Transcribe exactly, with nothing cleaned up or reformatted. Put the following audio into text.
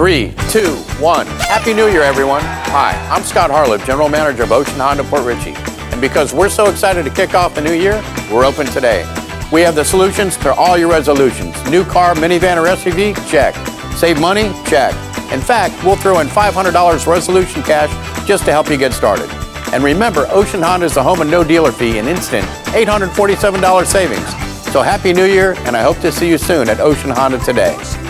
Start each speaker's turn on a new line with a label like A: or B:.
A: Three, two, one. Happy New Year, everyone. Hi, I'm Scott Harlip, General Manager of Ocean Honda Port Richey. And because we're so excited to kick off the new year, we're open today. We have the solutions to all your resolutions. New car, minivan, or S U V? Check. Save money? Check. In fact, we'll throw in five hundred dollars resolution cash just to help you get started. And remember, Ocean Honda is the home of no dealer fee and instant eight hundred forty-seven dollars savings. So Happy New Year, and I hope to see you soon at Ocean Honda today.